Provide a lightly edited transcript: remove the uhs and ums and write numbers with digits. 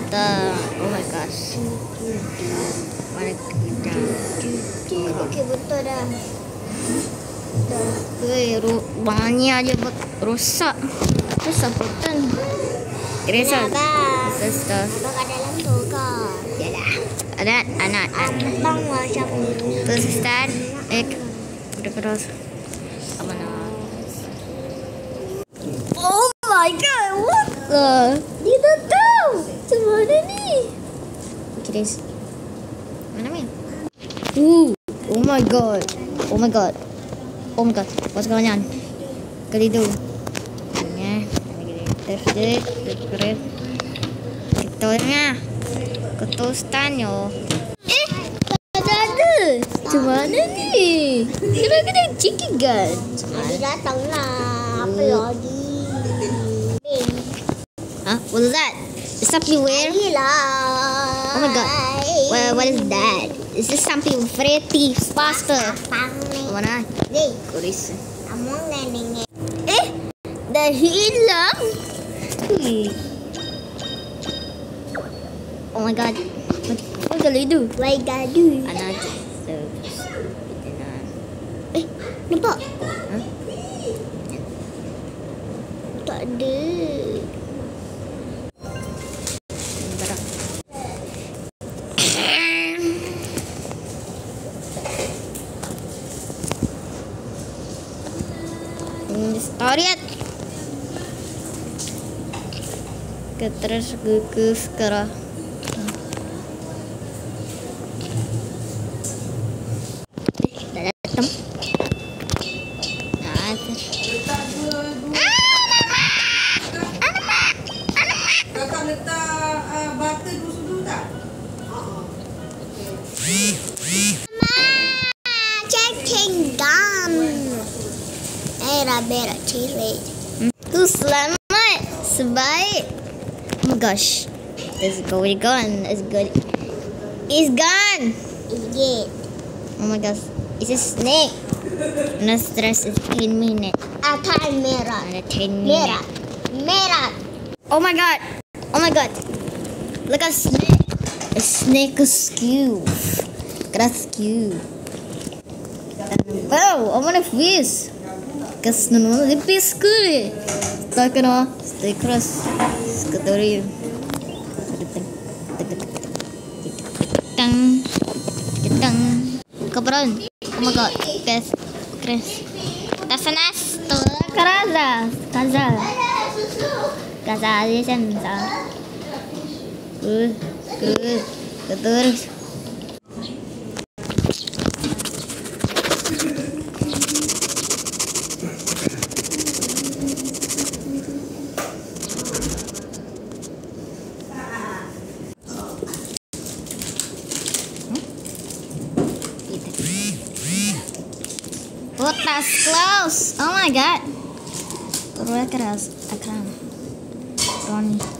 Oh my gosh. Mana kita? Okey, betul dah. Banyak aja rosak. Rosak button. Result. Sister. Abang kat dalam tu kau. Yalah. Ada anak. Abang macam ni. Terus start. Udah terus. Apa nama? Oh my god, what the? Dia tak tahu. Macam mana ni? Okay, this. Mana ni? Oh my god. Oh my god. Oh my god. What's going on? Kali tu. Ni. Terus. Ketolnya. Ketostan yo. Tak ada. Macam mana ni? Kena chicken gun. Dia datang lah. Apa lagi? Huh? What is that? Is something weird? Yelah. Oh my god. What is that? Is this something pretty faster? Abang ni. Mana? Ni. Kuris. Abang ni. Dah hilang. Oh my god. What kali itu? Why gaduh? Anak. Nampak? Huh? Tak ada. Berat. Start. Terus ke sekarang. Dah datang. Kakak letak butter dulu sudut tak? Chicken gun. Berak cirit. Tu selamat. Sebaik. Oh my gosh. It's gone. It's good. It's gone. Idiot. Oh my gosh. It's a snake. No stress. It's 10 minutes. Akan merah. Another 10 minutes. Merah. Oh my god. Oh my god. Look at snake. A snake skew. Look at that skew. Oh, I want a fish. Because no one is fish good. Stay cross. Skatori. Tang. Kapron. Oh my god. Guys. Chris. Tasanas. Karaza. Kaza dia sensa. Good. Terus. Oh, that's close. Oh my god. Terus keras. Akan. Ronnie.